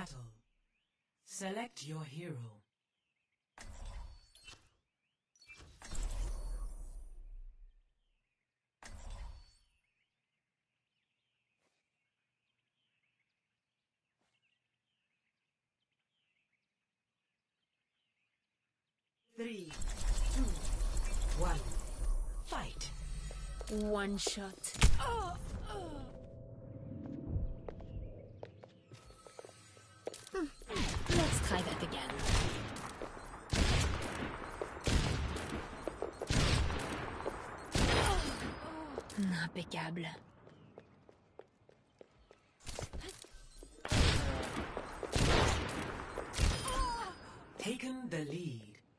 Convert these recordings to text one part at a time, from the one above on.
battle. Select your hero. Three, two, one, fight. One shot. Let's try that again. Impeccable. Taken the lead.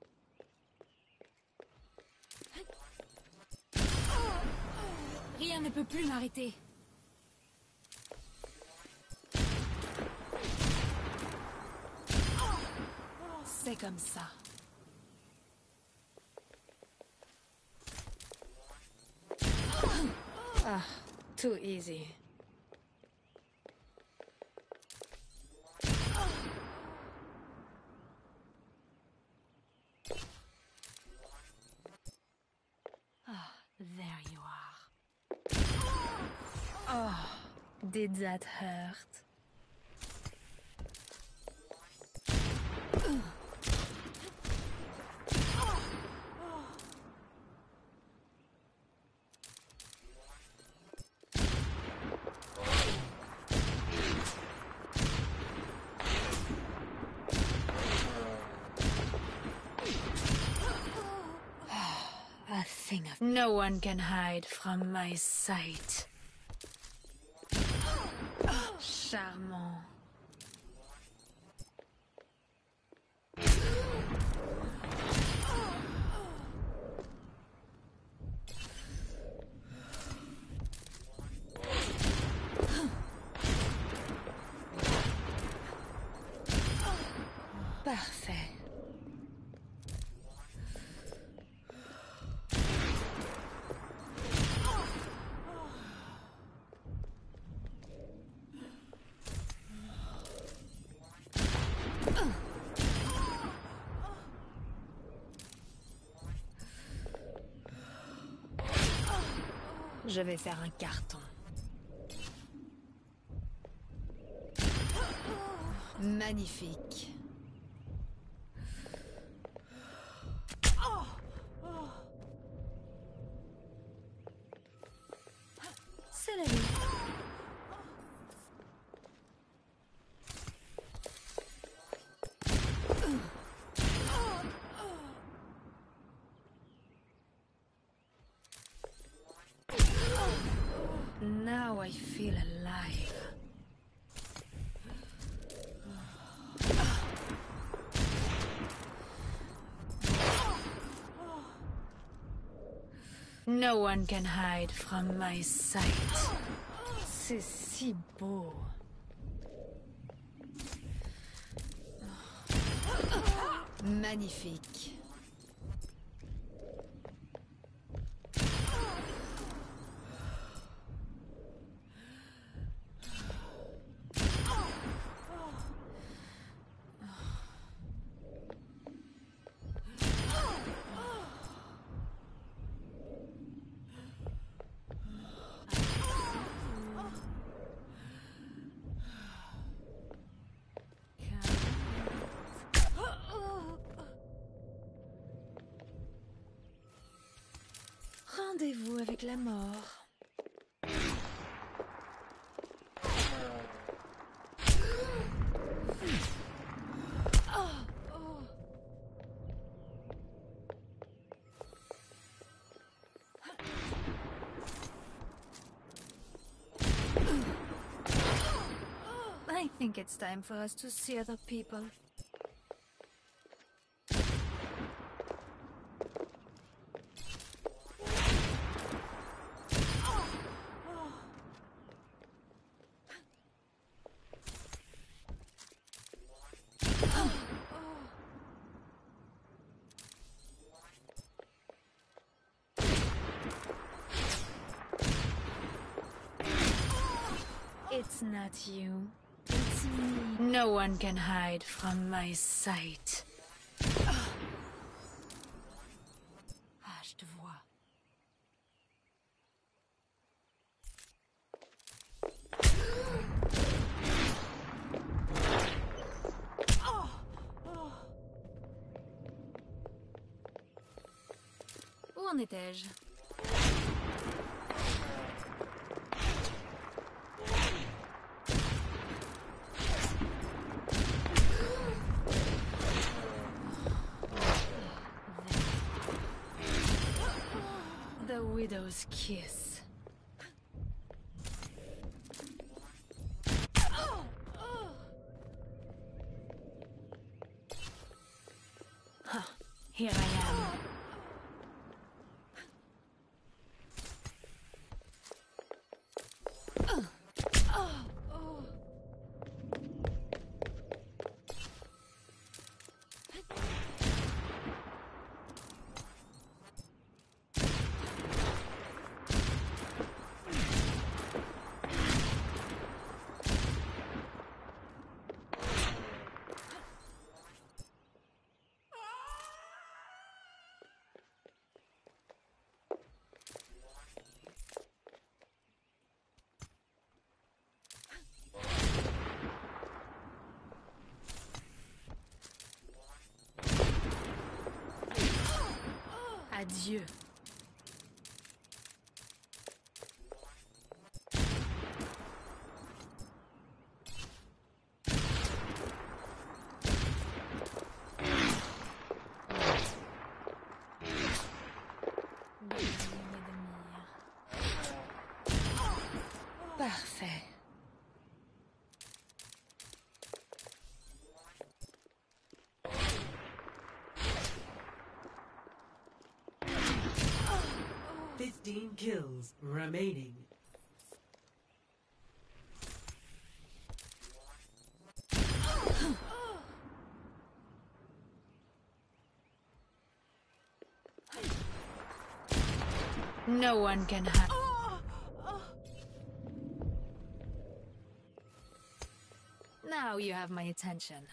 Rien ne peut plus m'arrêter. C'est comme ça. Ah, too easy. Ah, there you are. Oh, did that hurt? A thing of... No one can hide from my sight. Charmant. Parfait. Je vais faire un carton. Magnifique. C'est la vie. Now I feel alive. No one can hide from my sight. C'est si beau. Magnifique. Rendez-vous avec la mort. I think it's time for us to see other people. It's not you. It's No one can hide from my sight. Ah, je te vois. Où en étais-je? The widow's kiss. Huh, here I am. Adieu. Parfait. Kills remaining. No one can hide. Now you have my attention.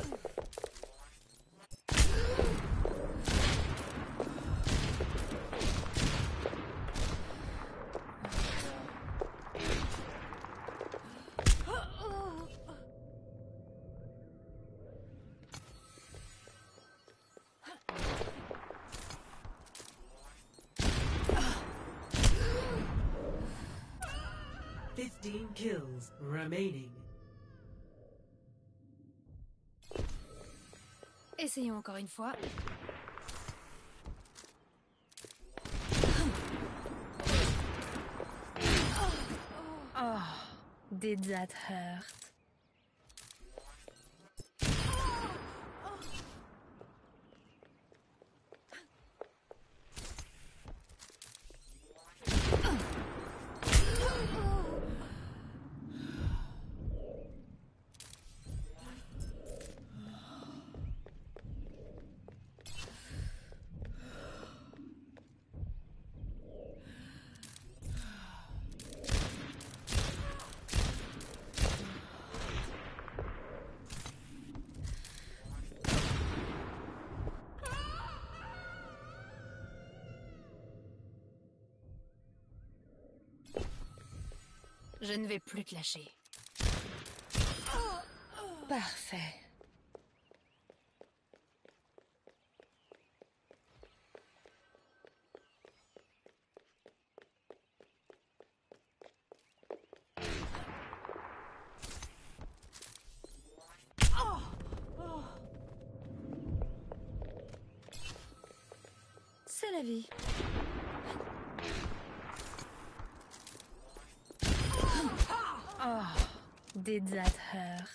Kills remaining. Essayons encore une fois. Oh, did that hurt? Je ne vais plus te lâcher. Parfait. C'est la vie. Oh, did that hurt?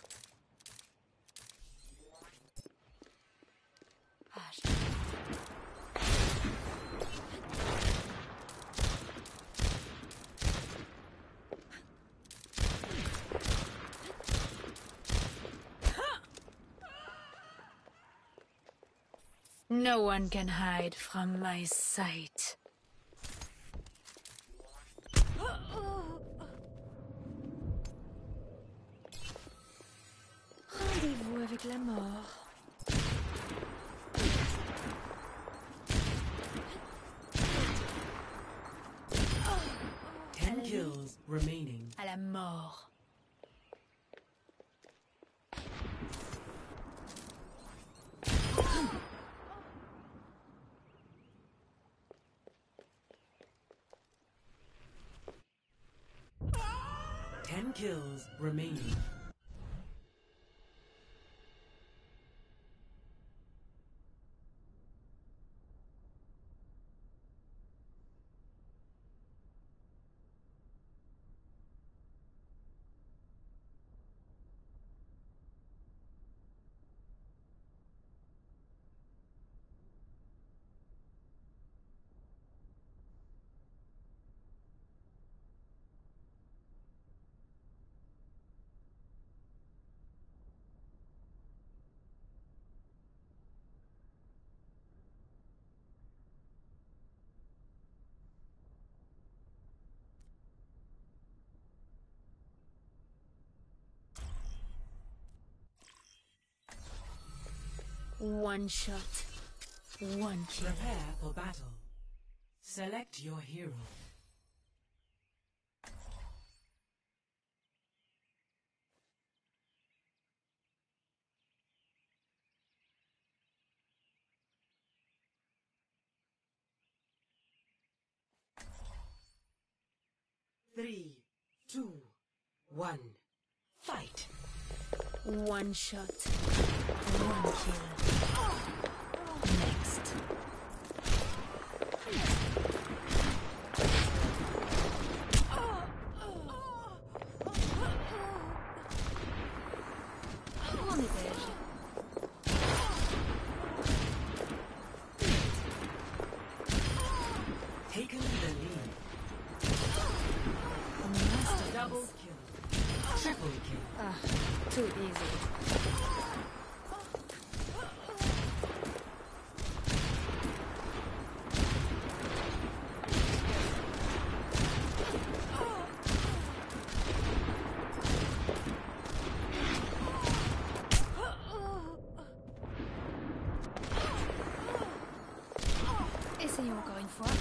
No one can hide from my sight. avec la mort. 10 kills remaining. À la mort. Ten kills remaining. One shot. One kill. Prepare for battle. Select your hero. Three, two, one, fight. One shot. One kill. Next. Où en étais-je? Taken the lead. Double kill. Triple kill. Ah, too easy. Essayons encore une fois.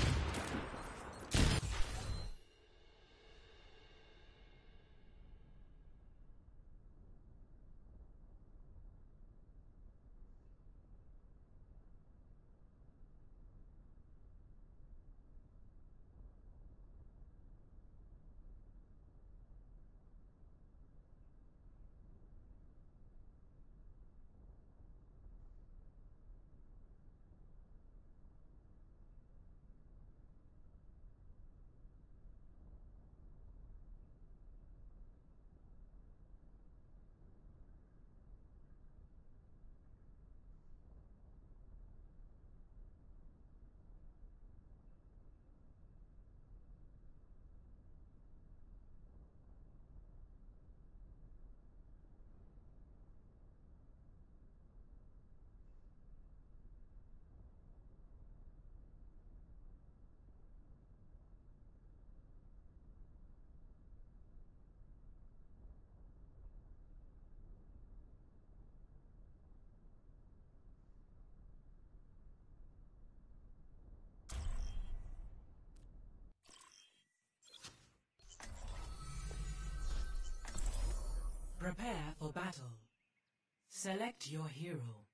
Prepare for battle. Select your hero.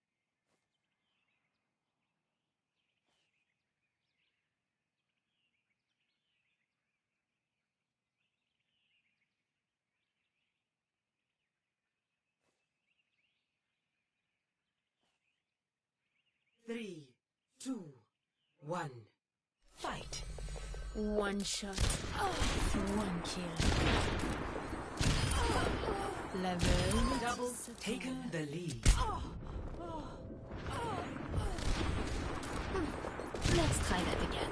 Three, two, one, fight. One shot. One kill. Level. Double taken the lead. Let's try that again.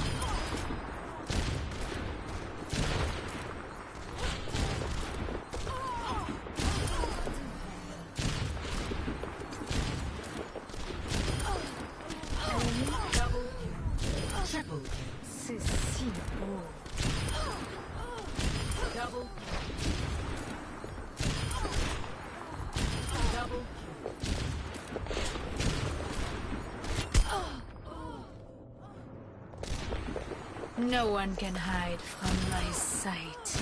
Double kill. Triple kill. C'est si beau. Double kill. Double kill. No one can hide from my sight.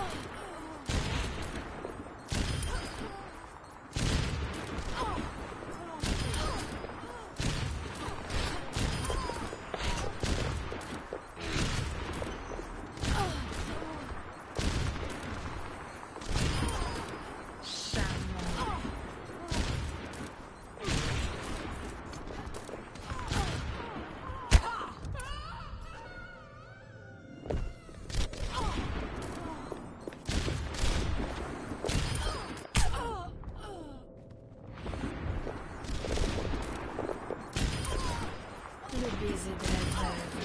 Le baiser de la veuve.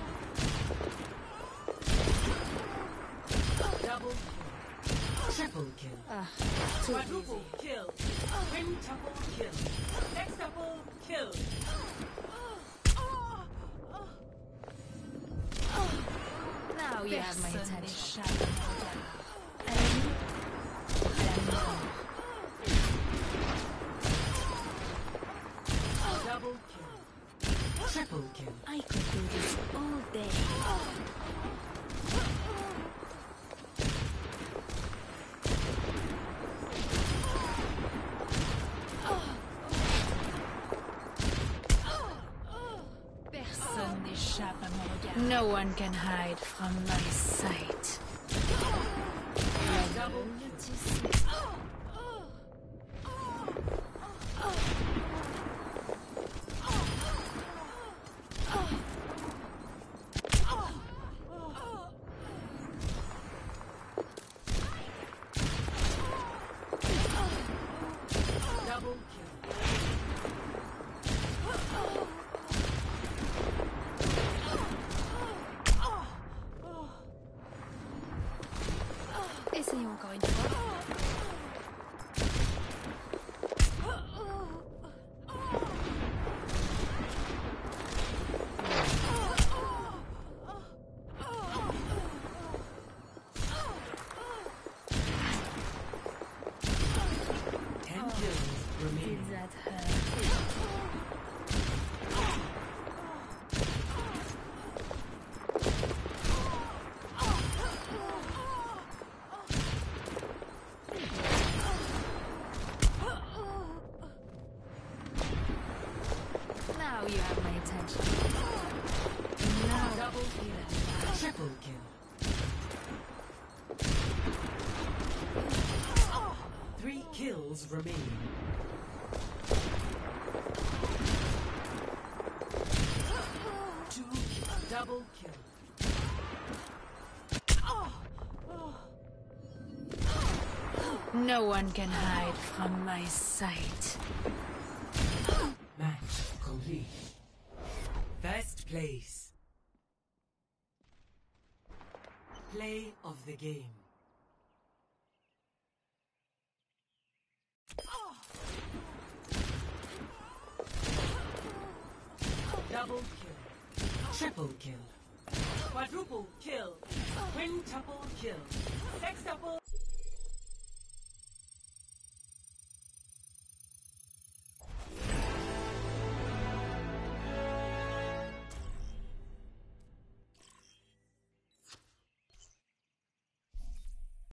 Double kill. Triple kill. Quadruple kill. Quintuple kill. Sextuple kill. Now you have my attention. Double kill. Triple kill. I could do this all day. Personne n'échappe à mon regard. No one can hide from my sight. Double kill. Double kill. Essayons encore une fois. Did that hurt? Now you have my attention. Now Double kill. Triple kill. 3 kills remain. Double kill. no one can hide from my sight. Match complete. First place. Play of the game. Double kill. Triple kill. Quadruple kill. Quintuple kill. Sextuple.